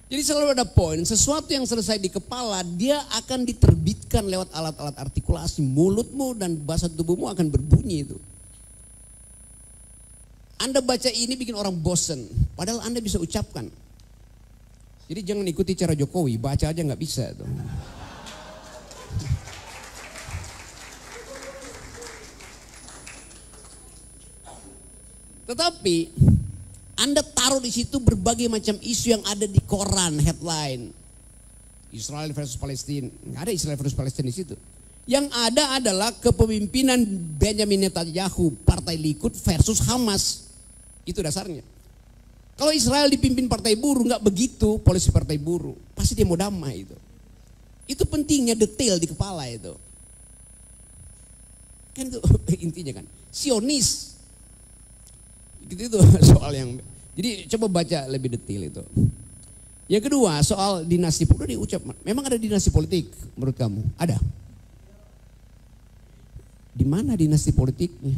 Jadi selalu ada poin, sesuatu yang selesai di kepala dia akan diterbitkan lewat alat-alat artikulasi. Mulutmu dan bahasa tubuhmu akan berbunyi itu. Anda baca ini bikin orang bosen, padahal Anda bisa ucapkan. Jadi jangan ikuti cara Jokowi, baca aja nggak bisa tuh. Tetapi Anda taruh di situ berbagai macam isu yang ada di koran, headline. Israel versus Palestina. Nggak ada Israel versus Palestina di situ. Yang ada adalah kepemimpinan Benjamin Netanyahu, Partai Likud versus Hamas. Itu dasarnya. Kalau Israel dipimpin partai buruh, nggak begitu polisi partai buruh. Pasti dia mau damai itu. Itu pentingnya detail di kepala itu. Kan itu intinya kan. Sionis. Itu soal yang, jadi coba baca lebih detail itu. Yang kedua soal dinasti, udah diucap, memang ada dinasti politik menurut kamu? Ada? Di mana dinasti politiknya?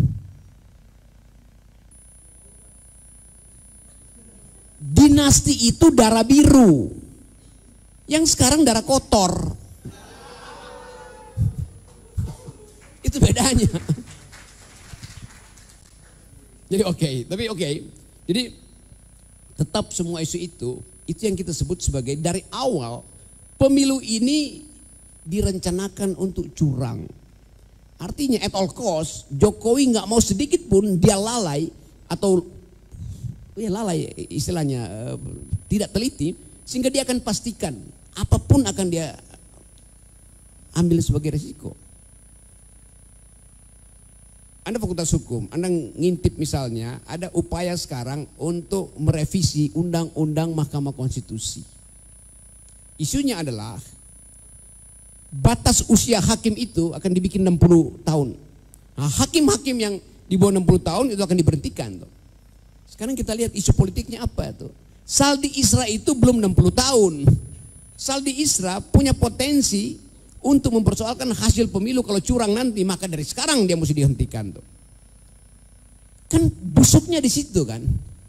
Dinasti itu darah biru, yang sekarang darah kotor. Itu bedanya. Jadi oke. Jadi tetap semua isu itu yang kita sebut sebagai dari awal pemilu ini direncanakan untuk curang. Artinya at all cost Jokowi nggak mau sedikit pun dia lalai atau lalai istilahnya tidak teliti, sehingga dia akan pastikan apapun akan dia ambil sebagai risiko. Anda fakultas hukum, Anda ngintip misalnya ada upaya sekarang untuk merevisi undang-undang Mahkamah Konstitusi. Isunya adalah batas usia hakim itu akan dibikin 60 tahun. Nah, hakim-hakim yang di bawah 60 tahun itu akan diberhentikan tuh. Sekarang kita lihat isu politiknya apa itu. Saldi Isra itu belum 60 tahun. Saldi Isra punya potensi untuk mempersoalkan hasil pemilu kalau curang nanti, maka dari sekarang dia mesti dihentikan tuh. Kan busuknya di situ kan.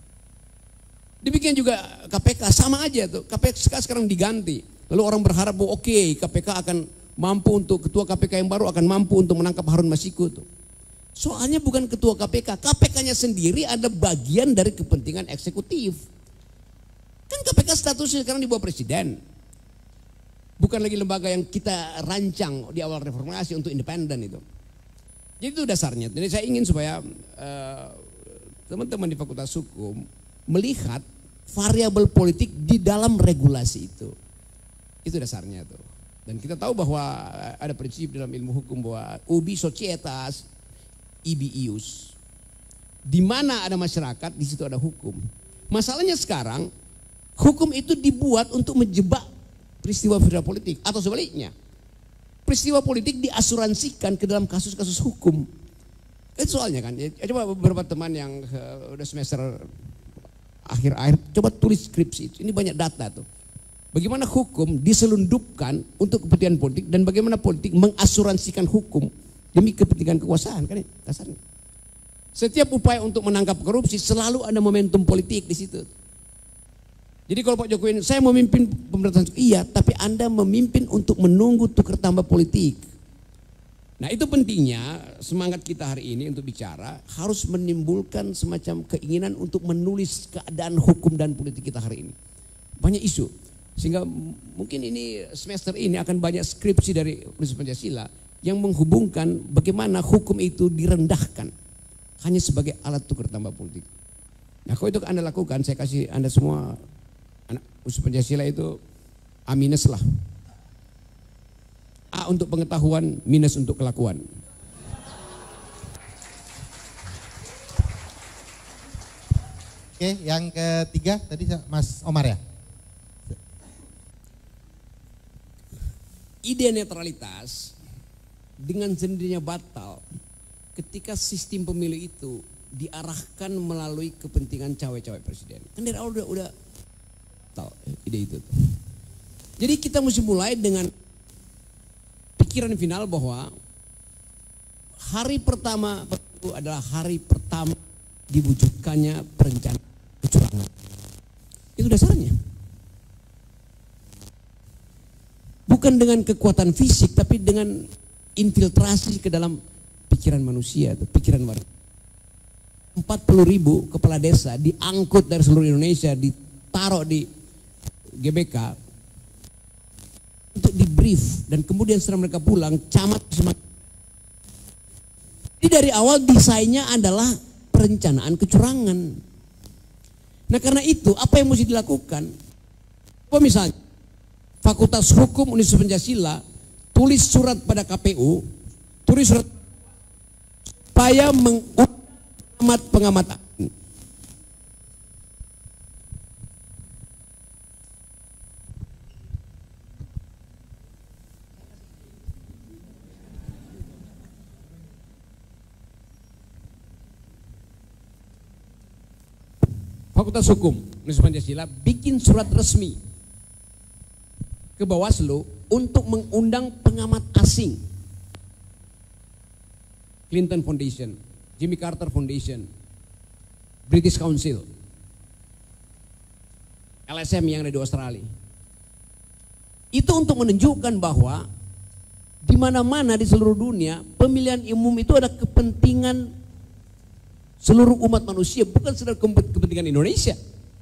Demikian juga KPK sama aja tuh. KPK sekarang diganti. Lalu orang berharap bahwa oke, KPK akan mampu untuk ketua KPK yang baru akan mampu untuk menangkap Harun Masiku tuh. Soalnya bukan ketua KPK, KPK-nya sendiri ada bagian dari kepentingan eksekutif. Kan KPK statusnya sekarang di bawah presiden. Bukan lagi lembaga yang kita rancang di awal reformasi untuk independen itu. Jadi itu dasarnya. Jadi saya ingin supaya teman-teman di Fakultas Hukum melihat variabel politik di dalam regulasi itu. Itu dasarnya tuh. Dan kita tahu bahwa ada prinsip dalam ilmu hukum bahwa ubi societas ibi ius. Di mana ada masyarakat, di situ ada hukum. Masalahnya sekarang hukum itu dibuat untuk menjebak peristiwa politik atau sebaliknya. Peristiwa politik diasuransikan ke dalam kasus-kasus hukum. Itu soalnya kan. Coba beberapa teman yang udah semester akhir-akhir coba tulis skripsi itu. Ini banyak data tuh. Bagaimana hukum diselundupkan untuk kepentingan politik dan bagaimana politik mengasuransikan hukum demi kepentingan kekuasaan kan dasarnya. Setiap upaya untuk menangkap korupsi selalu ada momentum politik di situ. Jadi kalau Pak Jokowi, saya memimpin pemerintahan, iya, tapi Anda memimpin untuk menunggu tukar tambah politik. Nah itu pentingnya semangat kita hari ini untuk bicara harus menimbulkan semacam keinginan untuk menulis keadaan hukum dan politik kita hari ini. Banyak isu, sehingga mungkin ini semester ini akan banyak skripsi dari Universitas Pancasila yang menghubungkan bagaimana hukum itu direndahkan hanya sebagai alat tukar tambah politik. Nah kalau itu Anda lakukan, saya kasih Anda semua anak Universitas Pancasila itu A- lah. A untuk pengetahuan, minus untuk kelakuan. Oke, yang ketiga tadi Mas Omar ya. Ide netralitas dengan sendirinya batal ketika sistem pemilu itu diarahkan melalui kepentingan cawe-cawe presiden. Kan dari awal udah tahu ide itu. Jadi kita mesti mulai dengan pikiran final bahwa hari pertama itu adalah hari pertama diwujudkannya perencanaan kecurangan. Itu dasarnya. bukan dengan kekuatan fisik, tapi dengan infiltrasi ke dalam pikiran manusia, pikiran warga. 40.000 kepala desa diangkut dari seluruh Indonesia, ditaruh di GBK untuk di brief, dan kemudian setelah mereka pulang, camat semakin. Jadi dari awal desainnya adalah perencanaan kecurangan. Nah karena itu apa yang mesti dilakukan? Misalnya Fakultas Hukum Universitas Pancasila tulis surat pada KPU, tulis surat supaya pengamat. Fakultas Hukum Universitas Pancasila bikin surat resmi ke Bawaslu untuk mengundang pengamat asing. Clinton Foundation, Jimmy Carter Foundation, British Council, LSM yang ada di Australia. Itu untuk menunjukkan bahwa di mana-mana di seluruh dunia pemilihan umum itu ada kepentingan seluruh umat manusia, bukan sekedar kepentingan Indonesia.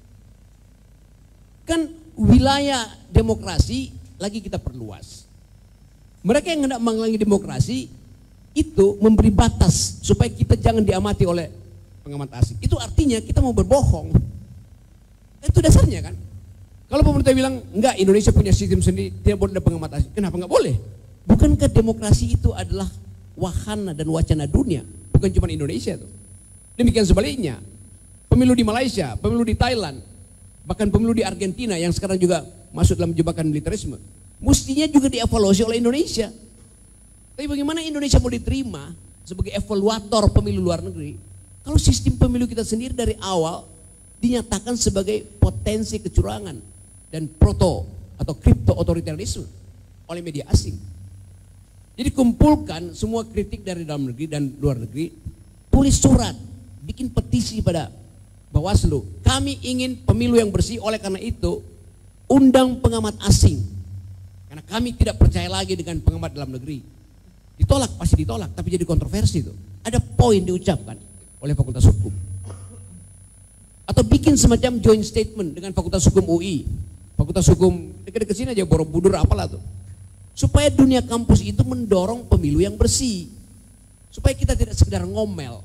Kan wilayah demokrasi lagi kita perluas. Mereka yang hendak menghalangi demokrasi itu memberi batas supaya kita jangan diamati oleh pengamat asing. Itu artinya kita mau berbohong. Itu dasarnya kan. Kalau pemerintah bilang enggak, Indonesia punya sistem sendiri, tidak boleh ada pengamat asing. Kenapa enggak boleh? Bukankah demokrasi itu adalah wahana dan wacana dunia, bukan cuma Indonesia tuh. Demikian sebaliknya, pemilu di Malaysia, pemilu di Thailand, bahkan pemilu di Argentina yang sekarang juga masuk dalam jebakan militerisme, mestinya juga dievaluasi oleh Indonesia. Tapi bagaimana Indonesia mau diterima sebagai evaluator pemilu luar negeri kalau sistem pemilu kita sendiri dari awal dinyatakan sebagai potensi kecurangan dan proto atau kripto otoritarianisme oleh media asing. Jadi kumpulkan semua kritik dari dalam negeri dan luar negeri, tulis surat, bikin petisi pada Bawaslu. Kami ingin pemilu yang bersih, oleh karena itu undang pengamat asing. Karena kami tidak percaya lagi dengan pengamat dalam negeri. Ditolak, pasti ditolak, tapi jadi kontroversi itu. Ada poin diucapkan oleh Fakultas Hukum. Atau bikin semacam joint statement dengan Fakultas Hukum UI. Fakultas Hukum dekat-dekat sini aja, Borobudur apalah tuh. Supaya dunia kampus itu mendorong pemilu yang bersih. Supaya kita tidak sekedar ngomel.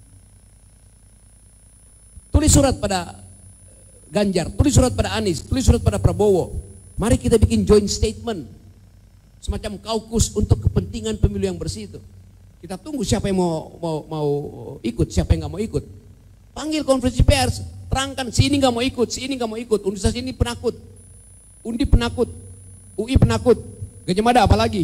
Tulis surat pada Ganjar, tulis surat pada Anies, tulis surat pada Prabowo. Mari kita bikin joint statement. Semacam kaukus untuk kepentingan pemilu yang bersih itu. Kita tunggu siapa yang mau ikut, siapa yang nggak mau ikut. Panggil konferensi pers, terangkan si ini nggak mau ikut, si ini nggak mau ikut, universitas ini penakut, Undi penakut, UI penakut, Gajah Mada apalagi.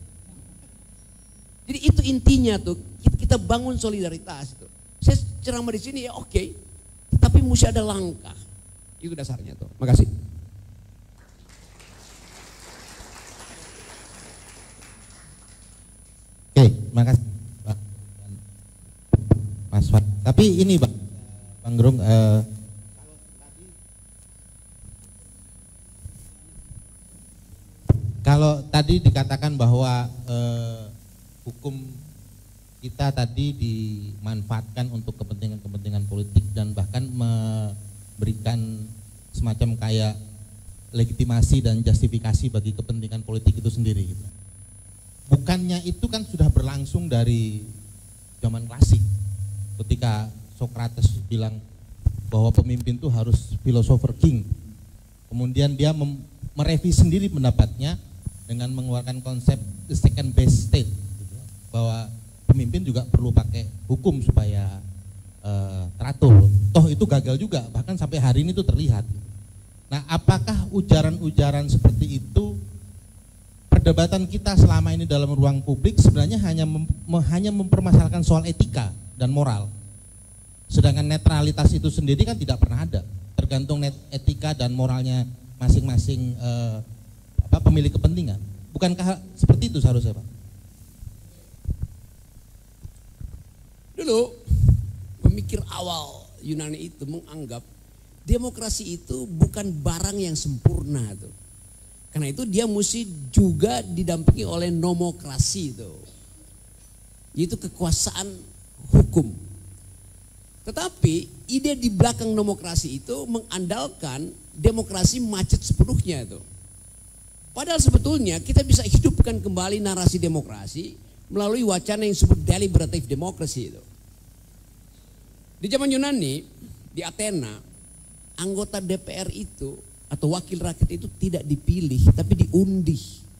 Jadi itu intinya tuh, kita bangun solidaritas itu. Saya ceramah di sini ya oke, tapi mesti ada langkah. Itu dasarnya tuh. Makasih. Oke, makasih Pak. Mas Fat. Tapi ini Bang Gerung, kalau tadi dikatakan bahwa hukum kita tadi dimanfaatkan untuk kepentingan-kepentingan politik dan bahkan memberikan semacam kayak legitimasi dan justifikasi bagi kepentingan politik itu sendiri gitu. Bukannya itu kan sudah berlangsung dari zaman klasik ketika Socrates bilang bahwa pemimpin itu harus philosopher king. Kemudian dia merevisi sendiri pendapatnya dengan mengeluarkan konsep the second best state gitu, bahwa pemimpin juga perlu pakai hukum supaya teratur. Toh itu gagal juga, bahkan sampai hari ini itu terlihat. Nah, apakah ujaran-ujaran seperti itu, perdebatan kita selama ini dalam ruang publik sebenarnya hanya mempermasalahkan soal etika dan moral, sedangkan netralitas itu sendiri kan tidak pernah ada, tergantung etika dan moralnya masing-masing pemilik kepentingan. Bukankah seperti itu seharusnya, Pak? Dulu pemikir awal Yunani itu menganggap demokrasi itu bukan barang yang sempurna tuh. Karena itu dia mesti juga didampingi oleh nomokrasi itu, yaitu kekuasaan hukum. Tetapi ide di belakang nomokrasi itu mengandalkan demokrasi macet sepenuhnya itu. Padahal sebetulnya kita bisa hidupkan kembali narasi demokrasi melalui wacana yang disebut deliberative democracy itu. Di zaman Yunani, di Athena, anggota DPR itu atau wakil rakyat itu tidak dipilih tapi diundi.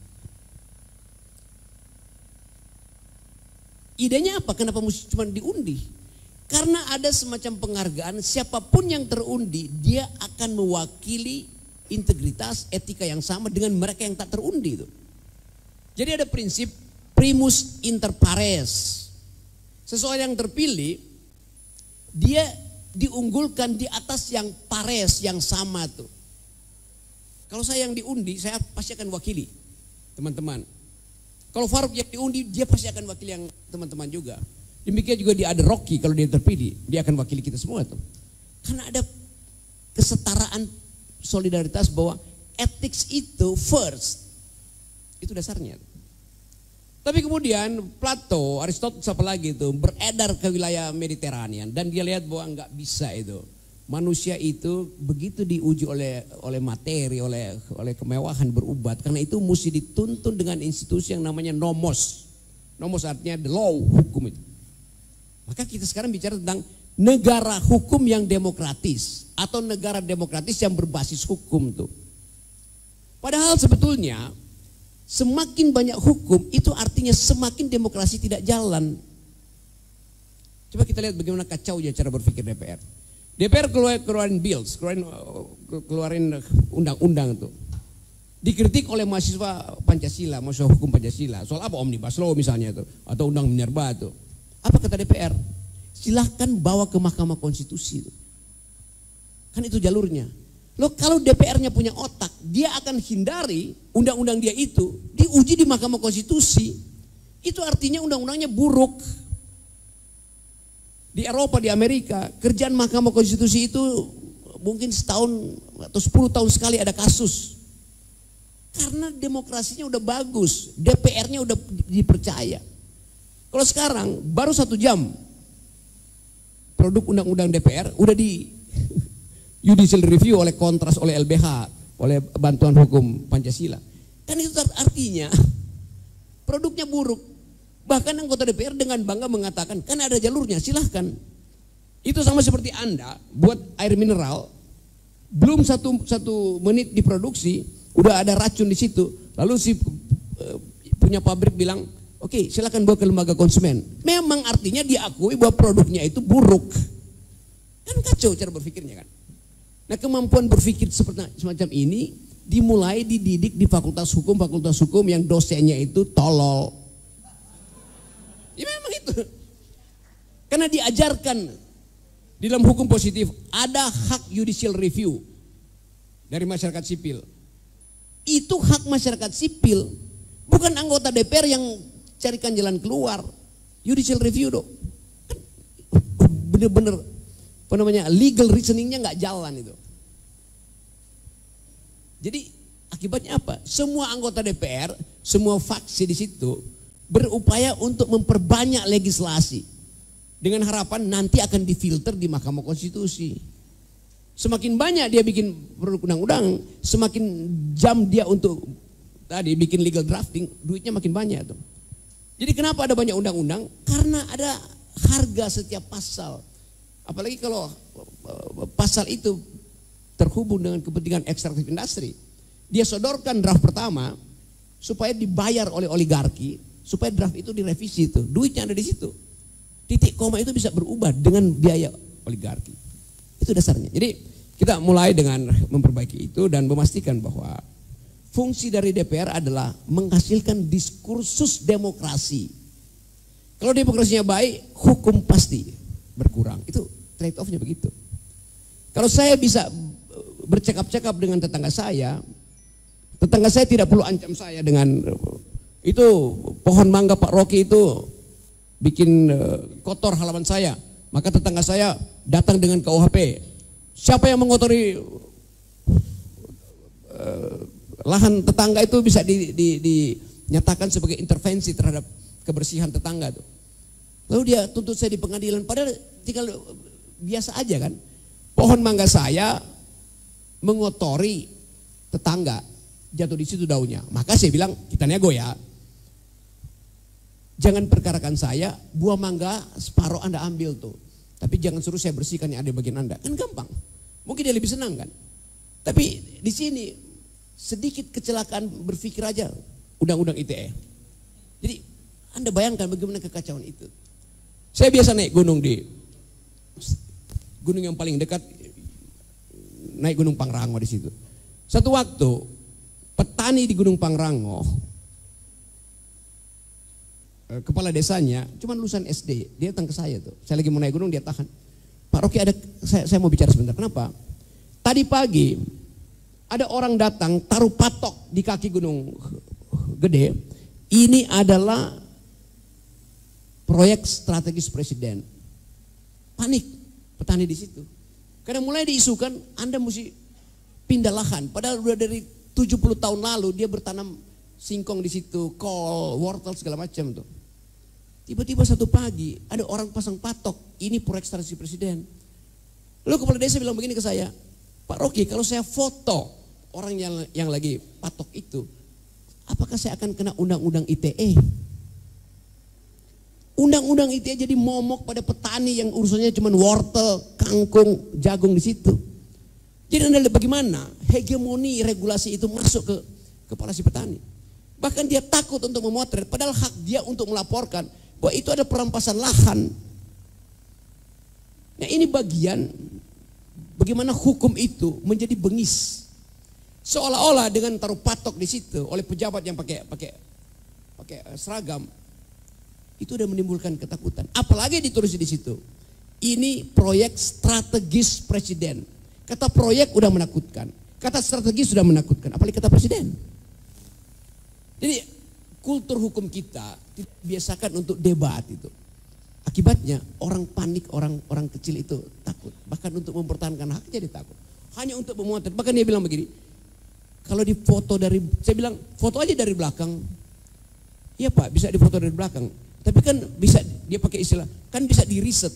Idenya apa? Kenapa mesti cuma diundi? Karena ada semacam penghargaan, siapapun yang terundi dia akan mewakili integritas etika yang sama dengan mereka yang tak terundi itu. Jadi ada prinsip primus inter pares. Seseorang yang terpilih dia diunggulkan di atas yang pares, yang sama tuh. Kalau saya yang diundi, saya pasti akan wakili teman-teman. Kalau Farouk yang diundi, dia pasti akan wakili yang teman-teman juga. Demikian juga dia ada Rocky, kalau dia terpilih, dia akan wakili kita semua tuh. Karena ada kesetaraan solidaritas bahwa ethics itu first. Itu dasarnya. Tapi kemudian Plato, Aristoteles apa lagi itu beredar ke wilayah Mediterranean dan dia lihat bahwa nggak bisa itu. Manusia itu begitu diuji oleh materi, oleh kemewahan berubat. Karena itu mesti dituntun dengan institusi yang namanya nomos. Nomos artinya the law, hukum itu. Maka kita sekarang bicara tentang negara hukum yang demokratis atau negara demokratis yang berbasis hukum tuh. Padahal sebetulnya semakin banyak hukum itu artinya semakin demokrasi tidak jalan. Coba kita lihat bagaimana kacaunya cara berpikir DPR. DPR keluarin bills, keluarin undang-undang tuh. Dikritik oleh mahasiswa Pancasila, mahasiswa hukum Pancasila. Soal apa? Omnibus Law misalnya tuh, atau undang minerba tuh. Apa kata DPR? Silahkan bawa ke Mahkamah Konstitusi tuh. Kan itu jalurnya. Loh, kalau DPR-nya punya otak, dia akan hindari undang-undang dia itu diuji di Mahkamah Konstitusi. Itu artinya undang-undangnya buruk. Di Eropa, di Amerika, kerjaan Mahkamah Konstitusi itu mungkin setahun atau 10 tahun sekali ada kasus. Karena demokrasinya udah bagus, DPR-nya udah dipercaya. Kalau sekarang baru 1 jam produk undang-undang DPR udah di judicial review oleh Kontras, oleh LBH, oleh Bantuan Hukum Pancasila. Kan itu artinya produknya buruk. Bahkan anggota DPR dengan bangga mengatakan, kan ada jalurnya, silahkan. Itu sama seperti Anda buat air mineral, belum satu menit diproduksi, udah ada racun di situ. Lalu si punya pabrik bilang, oke, silahkan bawa ke lembaga konsumen. Memang artinya diakui bahwa produknya itu buruk. Kan kacau cara berpikirnya kan. Nah, kemampuan berpikir semacam ini dimulai dididik di fakultas hukum yang dosennya itu tolol. Ya memang itu. Karena diajarkan di dalam hukum positif ada hak judicial review dari masyarakat sipil. Itu hak masyarakat sipil, bukan anggota DPR yang carikan jalan keluar. Judicial review dong. Kan bener-bener apa namanya, legal reasoningnya nggak jalan itu. Jadi akibatnya apa? Semua anggota DPR, semua faksi di situ berupaya untuk memperbanyak legislasi dengan harapan nanti akan difilter di Mahkamah Konstitusi. Semakin banyak dia bikin produk undang-undang, semakin jam dia untuk tadi bikin legal drafting, duitnya makin banyak tuh. Jadi kenapa ada banyak undang-undang? Karena ada harga setiap pasal. Apalagi kalau pasal itu terhubung dengan kepentingan ekstraktif industri. Dia sodorkan draft pertama supaya dibayar oleh oligarki, supaya draft itu direvisi itu. Duitnya ada di situ. Titik koma itu bisa berubah dengan biaya oligarki. Itu dasarnya. Jadi kita mulai dengan memperbaiki itu dan memastikan bahwa fungsi dari DPR adalah menghasilkan diskursus demokrasi. Kalau demokrasinya baik, hukum pasti berkurang. Itu trade off-nya begitu. Kalau saya bisa bercakap-cakap dengan tetangga saya tidak perlu ancam saya dengan itu pohon mangga Pak Rocky itu bikin kotor halaman saya. Maka tetangga saya datang dengan KUHP. Siapa yang mengotori lahan tetangga itu bisa dinyatakan sebagai intervensi terhadap kebersihan tetangga tuh. Lalu dia tuntut saya di pengadilan, padahal tinggal biasa aja kan. Pohon mangga saya mengotori tetangga, jatuh di situ daunnya. Maka saya bilang, kita nego ya. Jangan perkarakan saya, buah mangga separuh Anda ambil tuh. Tapi jangan suruh saya bersihkan yang ada di bagian Anda. Kan gampang. Mungkin dia lebih senang kan. Tapi di sini sedikit kecelakaan berpikir aja undang-undang ITE. Jadi Anda bayangkan bagaimana kekacauan itu. Saya biasa naik gunung gunung yang paling dekat, naik Gunung Pangrango di situ. Satu waktu petani di Gunung Pangrango, kepala desanya cuma lulusan SD, dia datang ke saya tuh. Saya lagi mau naik gunung, dia tahan. Pak Rocky, saya mau bicara sebentar. Kenapa? Tadi pagi ada orang datang taruh patok di kaki gunung gede. Ini adalah proyek strategis presiden. Panik petani di situ. Karena mulai diisukan Anda mesti pindah lahan. Padahal udah dari 70 tahun lalu dia bertanam singkong di situ, kol, wortel segala macam tuh. Tiba-tiba satu pagi ada orang pasang patok, ini proyek strategis presiden. Lalu kepala desa bilang begini ke saya, Pak Rocky, kalau saya foto orang yang lagi patok itu, apakah saya akan kena undang-undang ITE? Undang-undang ITE jadi momok pada petani yang urusannya cuma wortel, kangkung, jagung di situ. Jadi Anda lihat bagaimana hegemoni regulasi itu masuk ke kepala si petani. Bahkan dia takut untuk memotret, padahal hak dia untuk melaporkan bahwa itu ada perampasan lahan. Nah ini bagian bagaimana hukum itu menjadi bengis. Seolah-olah dengan taruh patok di situ oleh pejabat yang pakai seragam, itu udah menimbulkan ketakutan. Apalagi ditulis di situ, ini proyek strategis presiden. Kata proyek udah menakutkan, kata strategis sudah menakutkan, apalagi kata presiden. Jadi kultur hukum kita dibiasakan untuk debat itu. Akibatnya orang panik, orang kecil itu takut. Bahkan untuk mempertahankan hak jadi takut. Hanya untuk memotret. Bahkan dia bilang begini, kalau difoto dari, saya bilang foto aja dari belakang. Iya Pak, bisa difoto dari belakang. Tapi kan bisa, dia pakai istilah, kan bisa di riset.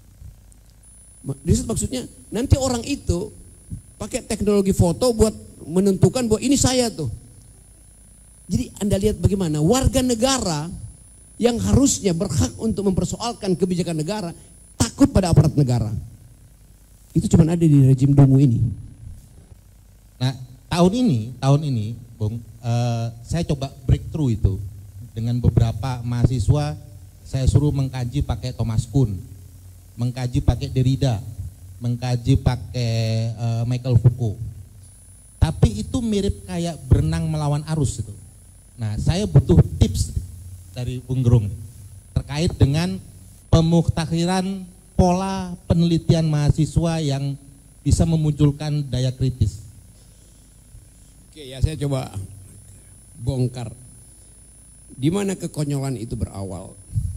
Riset maksudnya nanti orang itu pakai teknologi foto buat menentukan bahwa ini saya tuh. Jadi Anda lihat bagaimana warga negara yang harusnya berhak untuk mempersoalkan kebijakan negara takut pada aparat negara. Itu cuma ada di rejim Dungu ini. Nah tahun ini, Bung, saya coba breakthrough itu dengan beberapa mahasiswa. Saya suruh mengkaji pakai Thomas Kuhn, mengkaji pakai Derrida, mengkaji pakai Michael Foucault. Tapi itu mirip kayak berenang melawan arus itu. Nah, saya butuh tips dari Bung Gerung terkait dengan pemutakhiran pola penelitian mahasiswa yang bisa memunculkan daya kritis. Oke, ya saya coba bongkar di mana kekonyolan itu berawal.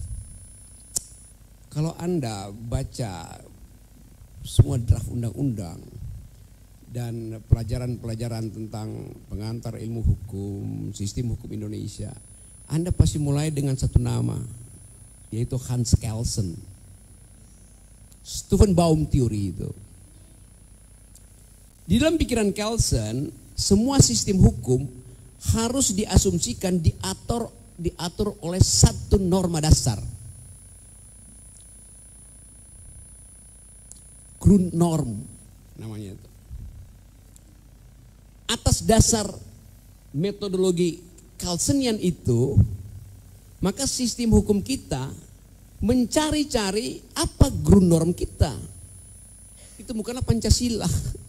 Kalau Anda baca semua draft undang-undang dan pelajaran-pelajaran tentang pengantar ilmu hukum, sistem hukum Indonesia, Anda pasti mulai dengan satu nama, yaitu Hans Kelsen. Stufenbaum teori itu. Di dalam pikiran Kelsen, semua sistem hukum harus diasumsikan diatur oleh satu norma dasar. Grundnorm namanya itu. Atas dasar metodologi Kelsenian itu, maka sistem hukum kita mencari-cari apa grundnorm kita. Itu bukanlah Pancasila.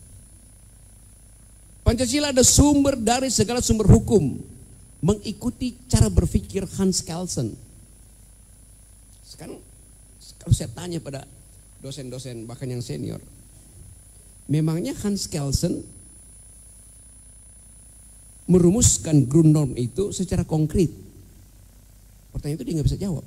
Pancasila ada sumber dari segala sumber hukum, mengikuti cara berpikir Hans Kelsen. Sekarang kalau saya tanya pada dosen-dosen bahkan yang senior, memangnya Hans Kelsen merumuskan grundnorm itu secara konkret? Pertanyaan itu dia nggak bisa jawab.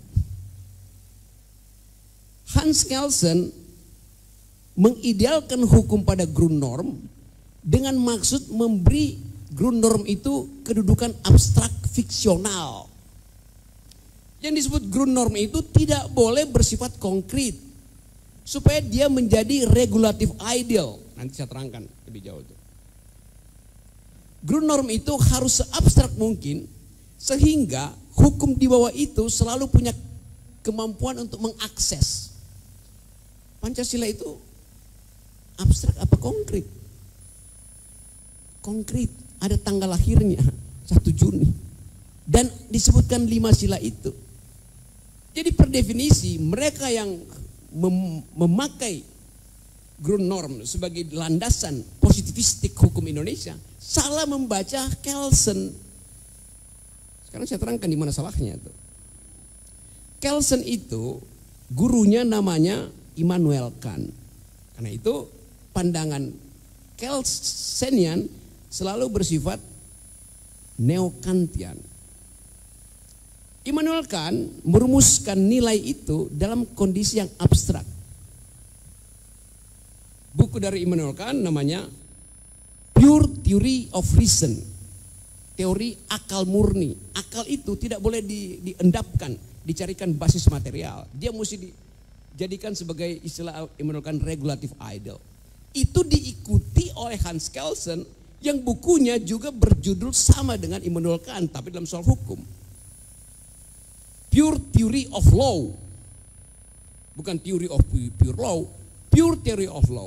Hans Kelsen mengidealkan hukum pada grundnorm dengan maksud memberi Grundnorm itu kedudukan abstrak fiksional. Yang disebut Grundnorm itu tidak boleh bersifat konkret, supaya dia menjadi regulatif ideal. Nanti saya terangkan lebih jauh itu. Grundnorm itu harus seabstrak mungkin, sehingga hukum di bawah itu selalu punya kemampuan untuk mengakses. Pancasila itu abstrak apa konkret? Konkret, ada tanggal lahirnya 1 Juni. Dan disebutkan 5 sila itu. Jadi per definisi mereka yang memakai Grundnorm sebagai landasan positivistik hukum Indonesia salah membaca Kelsen. Sekarang saya terangkan di mana salahnya itu. Kelsen itu gurunya namanya Immanuel Kant. Karena itu pandangan Kelsenian selalu bersifat neo-Kantian. Immanuel Kant merumuskan nilai itu dalam kondisi yang abstrak. Buku dari Immanuel Kant namanya Pure Theory of Reason, teori akal murni. Akal itu tidak boleh diendapkan, dicarikan basis material. Dia mesti dijadikan sebagai istilah Immanuel Kant regulative ideal. Itu diikuti oleh Hans Kelsen yang bukunya juga berjudul sama dengan Immanuel Kant tapi dalam soal hukum. Pure Theory of Law. Bukan theory of pure law, pure theory of law.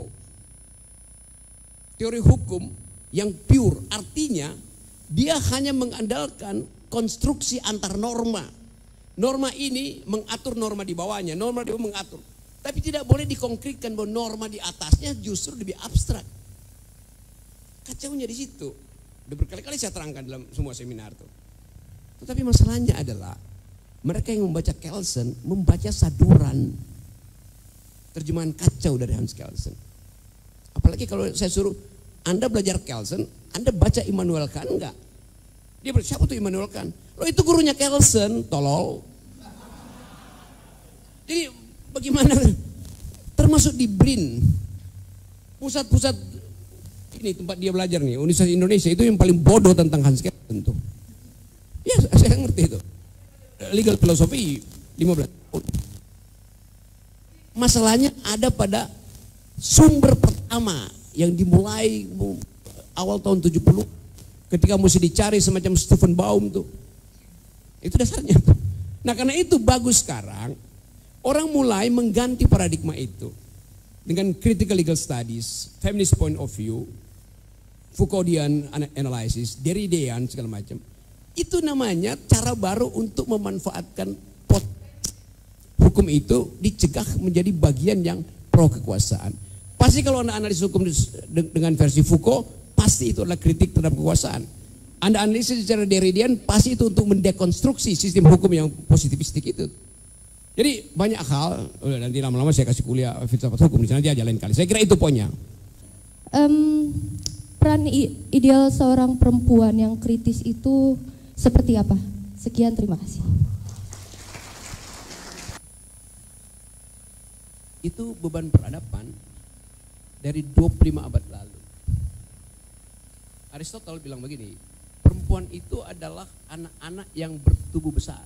Teori hukum yang pure artinya dia hanya mengandalkan konstruksi antar norma. Norma ini mengatur norma di bawahnya, norma di bawah mengatur. Tapi tidak boleh dikonkretkan bahwa norma di atasnya justru lebih abstrak. Kacaunya di situ. Udah berkali-kali saya terangkan dalam semua seminar tuh. Tetapi masalahnya adalah mereka yang membaca Kelsen membaca saduran. Terjemahan kacau dari Hans Kelsen. Apalagi kalau saya suruh Anda belajar Kelsen, Anda baca Immanuel Kant enggak? Dia berkata, siapa tuh Immanuel Kant? Loh itu gurunya Kelsen, tolol. Jadi bagaimana? Termasuk di BRIN, pusat-pusat ini tempat dia belajar nih, Universitas Indonesia itu yang paling bodoh tentang Hans Kelsen tuh. Ya saya ngerti itu. Legal philosophy 15 tahun. Masalahnya ada pada sumber pertama yang dimulai awal tahun 70 ketika mesti dicari semacam Stephen Baum tuh. Itu dasarnya tuh. Nah karena itu bagus sekarang orang mulai mengganti paradigma itu dengan critical legal studies, feminist point of view, Foucauldian analysis, Derridean segala macam. Itu namanya cara baru untuk memanfaatkan hukum itu dicegah menjadi bagian yang pro kekuasaan. Pasti kalau Anda analisis hukum dengan versi Foucault, pasti itu adalah kritik terhadap kekuasaan. Anda analisis secara Derridean, pasti itu untuk mendekonstruksi sistem hukum yang positivistik itu. Jadi banyak hal, nanti lama-lama saya kasih kuliah filsafat hukum di sana dia lain kali. Saya kira itu poinnya. Peran ideal seorang perempuan yang kritis itu seperti apa? Sekian, terima kasih. Itu beban peradaban dari 25 abad lalu. Aristotle bilang begini, perempuan itu adalah anak-anak yang bertubuh besar.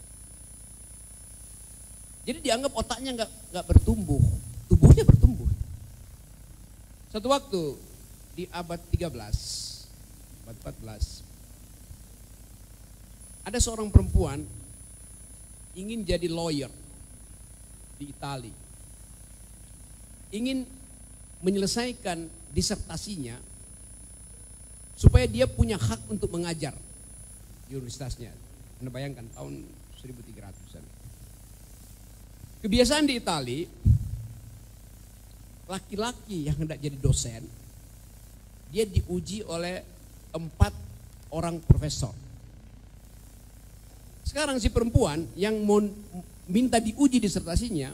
Jadi dianggap otaknya nggak bertumbuh, tubuhnya bertumbuh. Satu waktu di abad 13, abad 14, ada seorang perempuan ingin jadi lawyer di Italia. Ingin menyelesaikan disertasinya supaya dia punya hak untuk mengajar di universitasnya. Anda bayangkan tahun 1300-an. Kebiasaan di Italia, laki-laki yang hendak jadi dosen, dia diuji oleh 4 orang profesor. Sekarang si perempuan yang mau minta diuji disertasinya,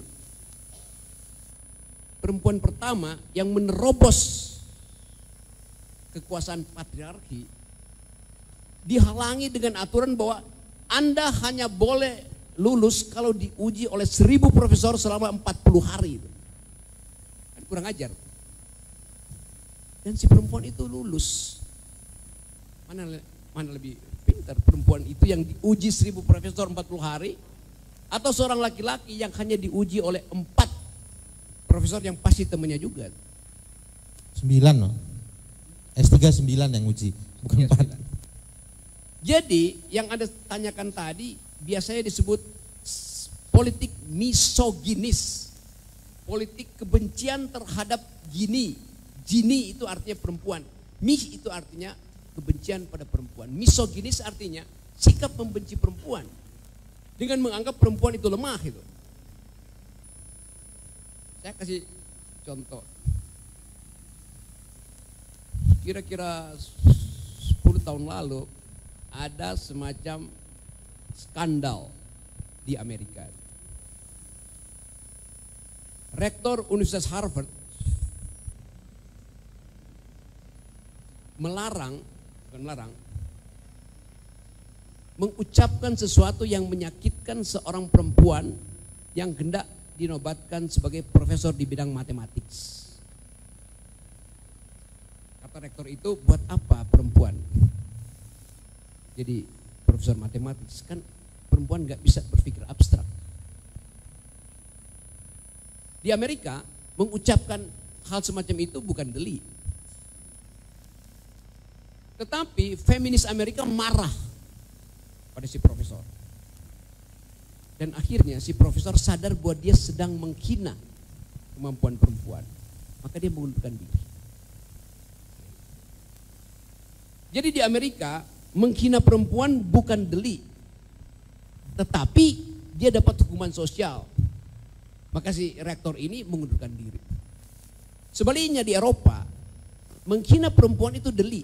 perempuan pertama yang menerobos kekuasaan patriarki, dihalangi dengan aturan bahwa Anda hanya boleh lulus kalau diuji oleh 1000 profesor selama 40 hari. Kan kurang ajar. Dan si perempuan itu lulus. Mana lebih pintar, perempuan itu yang diuji 1000 profesor 40 hari, atau seorang laki-laki yang hanya diuji oleh 4 profesor yang pasti temannya juga? 9 loh. S3 9 yang uji, bukan 4. Jadi yang Anda tanyakan tadi biasanya disebut politik misoginis. Politik kebencian terhadap gini. Gini itu artinya perempuan. Mis itu artinya kebencian pada perempuan. Misoginis artinya sikap membenci perempuan dengan menganggap perempuan itu lemah itu. Saya kasih contoh. Kira-kira 10 tahun lalu ada semacam skandal di Amerika. Rektor Universitas Harvard mengucapkan sesuatu yang menyakitkan seorang perempuan yang hendak dinobatkan sebagai profesor di bidang matematik. Kata rektor itu, buat apa perempuan jadi profesor matematik? Kan perempuan gak bisa berpikir abstrak. Di Amerika mengucapkan hal semacam itu bukan delik. Tetapi feminis Amerika marah pada si profesor. Dan akhirnya si profesor sadar bahwa dia sedang menghina kemampuan perempuan. Maka dia mengundurkan diri. Jadi di Amerika menghina perempuan bukan delik. Tetapi dia dapat hukuman sosial. Maka si rektor ini mengundurkan diri. Sebaliknya di Eropa, menghina perempuan itu delik.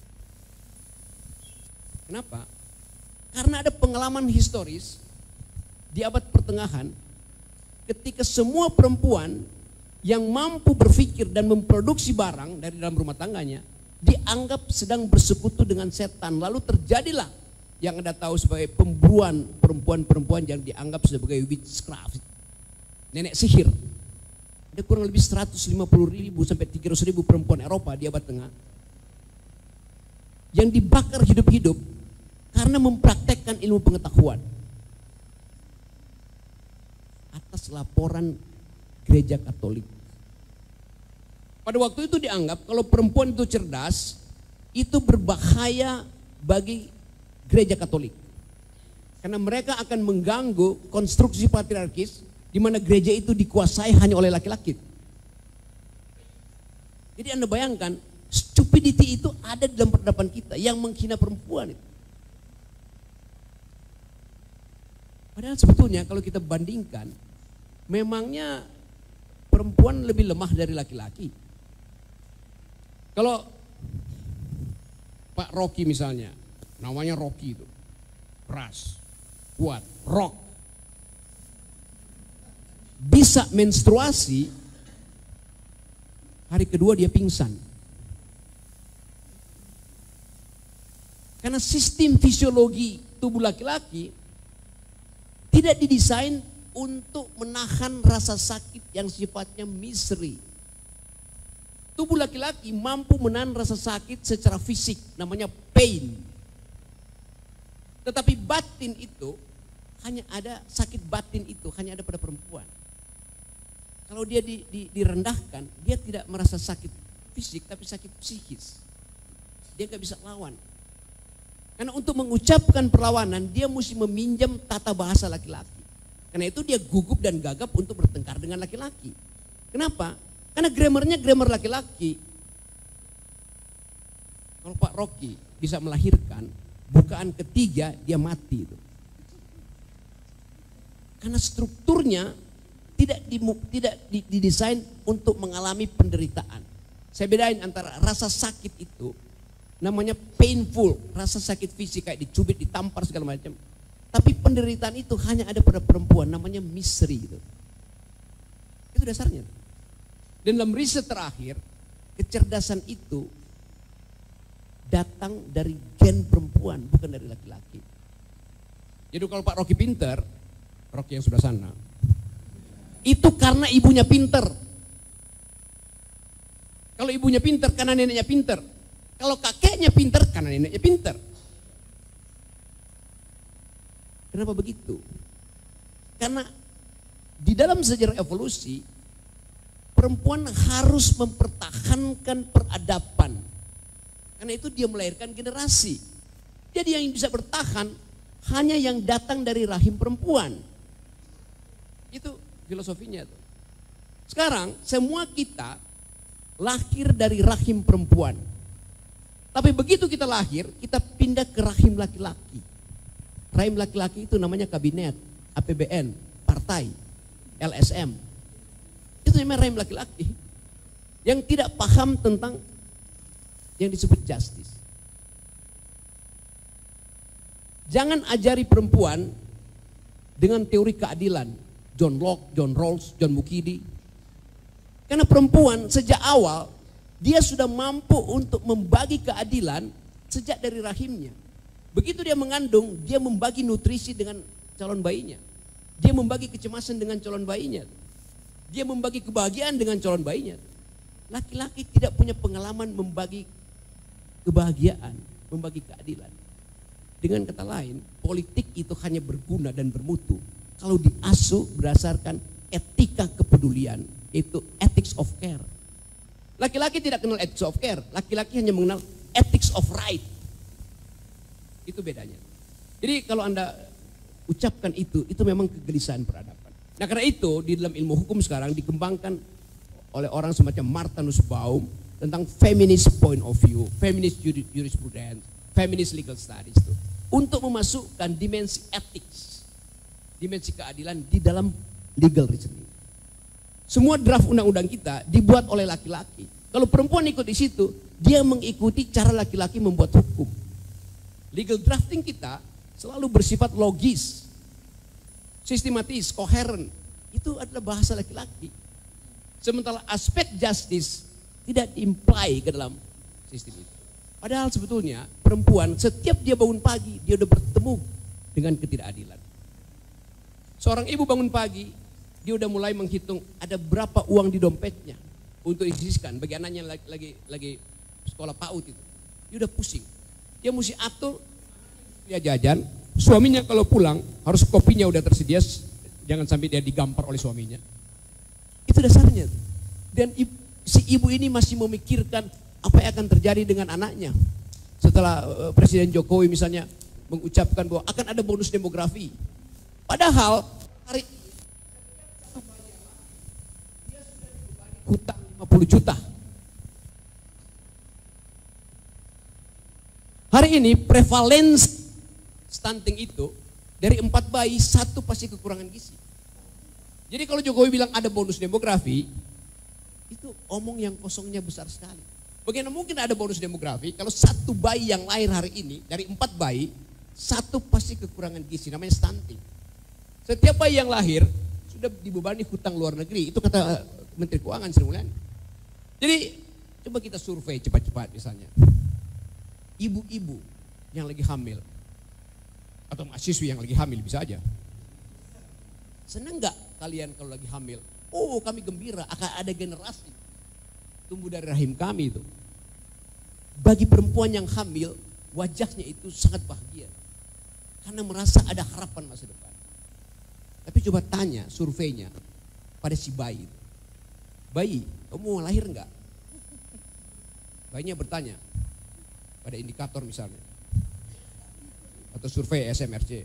Kenapa? Karena ada pengalaman historis di abad pertengahan ketika semua perempuan yang mampu berpikir dan memproduksi barang dari dalam rumah tangganya dianggap sedang bersekutu dengan setan. Lalu terjadilah yang Anda tahu sebagai pemburuan perempuan-perempuan yang dianggap sebagai witchcraft, nenek sihir. Ada kurang lebih 150.000 sampai 300.000 perempuan Eropa di abad tengah yang dibakar hidup-hidup karena mempraktekkan ilmu pengetahuan atas laporan gereja Katolik. Pada waktu itu dianggap kalau perempuan itu cerdas, itu berbahaya bagi gereja Katolik. Karena mereka akan mengganggu konstruksi patriarkis di mana gereja itu dikuasai hanya oleh laki-laki. Jadi Anda bayangkan, stupidity itu ada dalam peradaban kita yang menghina perempuan itu. Padahal sebetulnya kalau kita bandingkan, memangnya perempuan lebih lemah dari laki-laki. Kalau Pak Rocky misalnya, namanya Rocky itu, keras, kuat, rock, bisa menstruasi, hari kedua dia pingsan. Karena sistem fisiologi tubuh laki-laki tidak didesain untuk menahan rasa sakit yang sifatnya misery. Tubuh laki-laki mampu menahan rasa sakit secara fisik, namanya pain. Tetapi batin itu, hanya ada sakit batin itu, hanya ada pada perempuan. Kalau dia direndahkan, dia tidak merasa sakit fisik, tapi sakit psikis. Dia gak bisa lawan. Karena untuk mengucapkan perlawanan, dia mesti meminjam tata bahasa laki-laki. Karena itu dia gugup dan gagap untuk bertengkar dengan laki-laki. Kenapa? Karena grammarnya grammar laki-laki. Kalau Pak Rocky bisa melahirkan, bukaan ketiga dia mati itu. Karena strukturnya tidak didesain untuk mengalami penderitaan. Saya bedain antara rasa sakit itu, namanya painful, rasa sakit fisik kayak dicubit, ditampar segala macam. Tapi penderitaan itu hanya ada pada perempuan, namanya misery gitu. Itu dasarnya. Dan dalam riset terakhir, kecerdasan itu datang dari gen perempuan, bukan dari laki-laki. Jadi kalau Pak Rocky pinter, Rocky yang sebelah sana, itu karena ibunya pinter. Kalau ibunya pinter, karena neneknya pinter. Kalau kakeknya pinter, karena neneknya pinter. Kenapa begitu? Karena di dalam sejarah evolusi, perempuan harus mempertahankan peradaban. Karena itu dia melahirkan generasi. Jadi yang bisa bertahan hanya yang datang dari rahim perempuan. Itu filosofinya tuh. Sekarang semua kita lahir dari rahim perempuan. Tapi begitu kita lahir, kita pindah ke rahim laki-laki. Rahim laki-laki itu namanya kabinet, APBN, partai, LSM. Itu namanya rahim laki-laki. Yang tidak paham tentang yang disebut justice. Jangan ajari perempuan dengan teori keadilan. John Locke, John Rawls, John Mukidi. Karena perempuan sejak awal dia sudah mampu untuk membagi keadilan sejak dari rahimnya. Begitu dia mengandung, dia membagi nutrisi dengan calon bayinya. Dia membagi kecemasan dengan calon bayinya. Dia membagi kebahagiaan dengan calon bayinya. Laki-laki tidak punya pengalaman membagi kebahagiaan, membagi keadilan. Dengan kata lain, politik itu hanya berguna dan bermutu kalau diasuh berdasarkan etika kepedulian, yaitu ethics of care. Laki-laki tidak kenal ethics of care, laki-laki hanya mengenal ethics of right. Itu bedanya. Jadi kalau Anda ucapkan itu memang kegelisahan peradaban. Nah karena itu di dalam ilmu hukum sekarang dikembangkan oleh orang semacam Martha Nussbaum tentang feminist point of view, feminist jurisprudence, feminist legal studies itu. Untuk memasukkan dimensi ethics, dimensi keadilan di dalam legal reasoning. Semua draft undang-undang kita dibuat oleh laki-laki. Kalau perempuan ikut di situ, dia mengikuti cara laki-laki membuat hukum. Legal drafting kita selalu bersifat logis, sistematis, koheren. Itu adalah bahasa laki-laki. Sementara aspek justice tidak di-imply ke dalam sistem itu. Padahal sebetulnya perempuan setiap dia bangun pagi, dia udah bertemu dengan ketidakadilan. Seorang ibu bangun pagi, dia udah mulai menghitung ada berapa uang di dompetnya untuk disisihkan bagi anaknya lagi sekolah PAUD itu. Dia udah pusing. Dia mesti atur, dia jajan, suaminya kalau pulang harus kopinya udah tersedia, jangan sampai dia digampar oleh suaminya. Itu dasarnya. Dan si ibu ini masih memikirkan apa yang akan terjadi dengan anaknya. Setelah Presiden Jokowi misalnya mengucapkan bahwa akan ada bonus demografi. Padahal hari hutang 50 juta. Hari ini prevalensi stunting itu dari 4 bayi 1 pasti kekurangan gizi. Jadi kalau Jokowi bilang ada bonus demografi, itu omong yang kosongnya besar sekali. Bagaimana mungkin ada bonus demografi kalau 1 bayi yang lahir hari ini dari 4 bayi 1 pasti kekurangan gizi, namanya stunting. Setiap bayi yang lahir sudah dibebani hutang luar negeri, itu kata Menteri Keuangan Sri Mulyani. Jadi coba kita survei cepat-cepat misalnya. Ibu-ibu yang lagi hamil atau mahasiswi yang lagi hamil bisa aja. Senang nggak kalian kalau lagi hamil? Oh kami gembira akan ada generasi tumbuh dari rahim kami itu. Bagi perempuan yang hamil wajahnya itu sangat bahagia karena merasa ada harapan masa depan. Tapi coba tanya surveinya pada si bayi. Bayi, kamu mau lahir enggak? Bayinya bertanya pada indikator misalnya. Atau survei SMRC.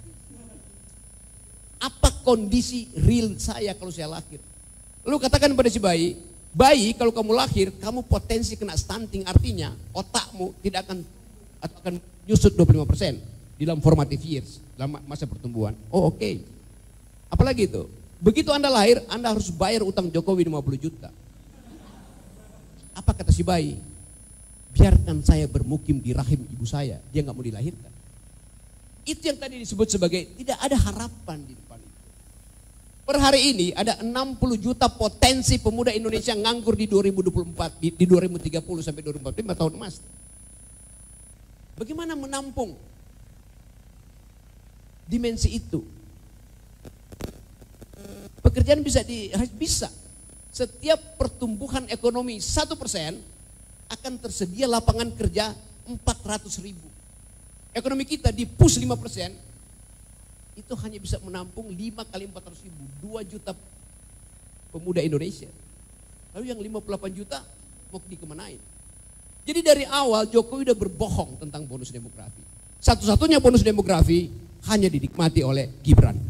Apa kondisi real saya kalau saya lahir? Lalu katakan pada si bayi, bayi kalau kamu lahir, kamu potensi kena stunting, artinya otakmu tidak akan atau akan nyusut 25% di dalam formative years, dalam masa pertumbuhan. Oh oke. Apalagi itu? Begitu Anda lahir, Anda harus bayar utang Jokowi 50 juta. Apa kata si bayi? Biarkan saya bermukim di rahim ibu saya, dia nggak mau dilahirkan. Itu yang tadi disebut sebagai tidak ada harapan di depan itu. Per hari ini ada 60 juta potensi pemuda Indonesia nganggur di 2024, di 2030 sampai 2045 tahun emas. Bagaimana menampung dimensi itu? Pekerjaan bisa. Setiap pertumbuhan ekonomi 1%, akan tersedia lapangan kerja 400.000. Ekonomi kita di push 5%, itu hanya bisa menampung 5 kali 400.000, 2 juta pemuda Indonesia. Lalu yang 58 juta mau dikemanain? Jadi dari awal Jokowi udah berbohong tentang bonus demografi. Satu-satunya bonus demografi hanya dinikmati oleh Gibran.